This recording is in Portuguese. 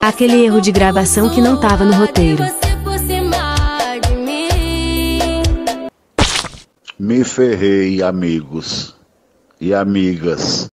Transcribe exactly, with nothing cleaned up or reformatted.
Aquele erro de gravação que não tava no roteiro. Me ferrei, amigos e amigas.